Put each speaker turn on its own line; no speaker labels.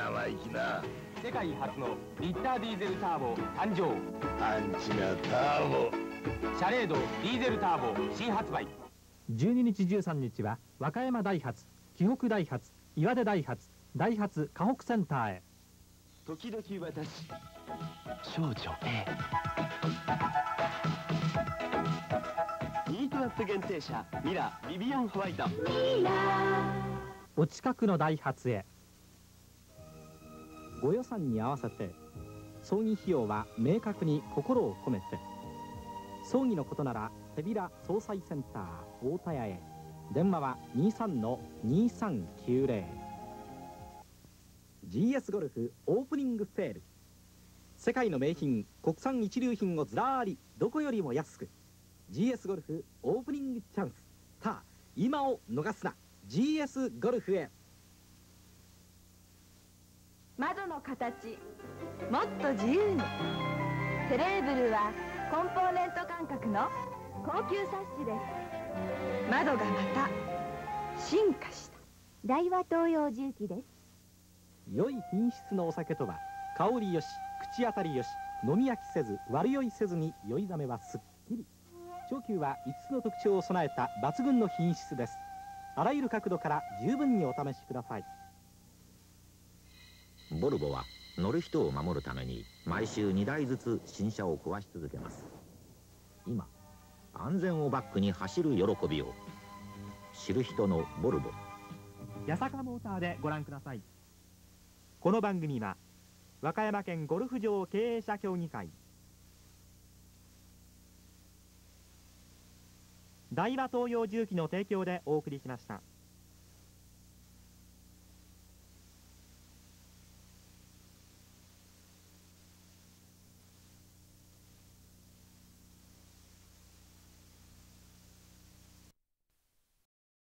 生意気な。
世界初のリッターディーゼルターボ誕生。
パンチがターボ。
シャレードディーゼルターボ新発売。
12日13日は和歌山ダイハツ、紀北ダイハツ、岩手ダイハツ、ダイハツ河北センターへ。
時々私少女 A ヒートアップ限定車ミラビビアンホワイト。
お近くのダイハツへ。ご予算に合わせて葬儀費用は明確に心を込めて。葬儀のことなら手びら総裁センター大田屋へ。電話は 23-2390。 GS ゴルフオープニングセール。世界の名品国産一流品をずらーりどこよりも安く。 GS ゴルフオープニングチャンス。さあ今を逃すな。 GS ゴルフへ。
窓の形もっと自由に。セレーブルはコンポーネント感覚の高級サッシです。窓がまた進化した大和東洋重機です。
良い品質のお酒とは香りよし口当たりよし飲み飽きせず悪酔いせずに酔いざめはすっきり。長久は5つの特徴を備えた抜群の品質です。あらゆる角度から十分にお試しください。
ボルボは乗る人を守るために毎週2台ずつ新車を壊し続けます。今安全をバックに走る喜びを知る人のボルボ。
八坂モーターでご覧ください。この番組は和歌山県ゴルフ場経営者協議会、大和東洋重機の提供でお送りしました。